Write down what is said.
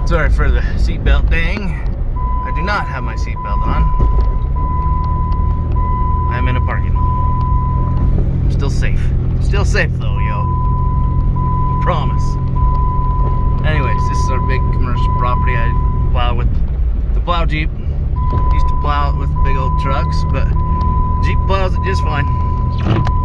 Sorry for the seatbelt dang. I do not have my seatbelt on. I'm in a parking lot. I'm still safe. Still safe though, yo. Promise. Anyways, this is our big commercial property. I plow with the Plow Jeep. Used to plow it with big old trucks, but Jeep plows it just fine.